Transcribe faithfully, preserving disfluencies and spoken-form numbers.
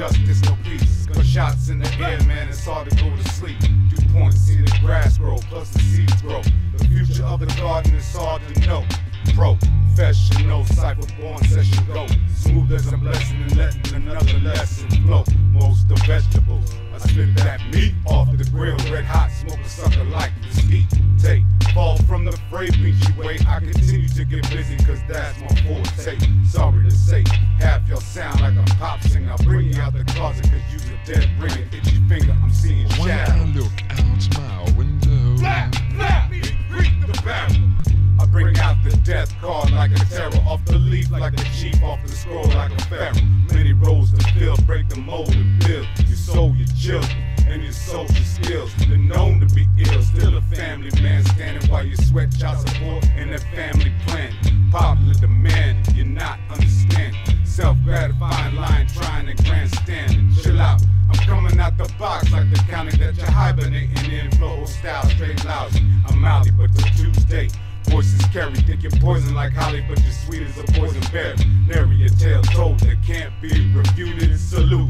justice, no peace. Gunshots in the air, man, it's hard to go to sleep. Dew points, see the grass grow, plus the seeds grow. The future of the garden is hard to know. Professional, cipher-born session go. Smooth as a blessing and letting another lesson flow. Most of vegetables, I spit that meat off the grill, red hot, smoke a sucker like mesquite. Take, fall from the fray, beachy way. I continue to get busy, cause that's my forte. Sorry to say, half your sound like a pop singer. I'll bring you out the closet, cause you's a dead ringer. Itchy finger, I'm seeing shadows. When I look out my window, flap, flap, greet the barrel. I bring out the death card like a terror, off the leaf like a chief, off the scroll like a pharaoh. Many roads to fill, break the mold and build. You soul your children and your social skills. They're known to be ill, still a family man standing while you sweat child support and their family plan. Popular demand, you're not understanding. Self-gratifying line trying to grandstand. Chill out, I'm coming out the box like the county that you're hibernating in. Flow style straight lousy. I'm mouthy, but till Tuesday. Voices carry, think you're poison like holly, but you're sweet as a poison berry. Nary a tale told that can't be refuted. Salute.